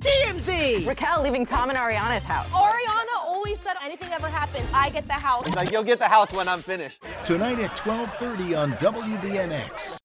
TMZ! Raquel leaving Tom and Ariana's house. Ariana always said anything ever happens, I get the house. Like, you'll get the house when I'm finished. Tonight at 12:30 on WBNX.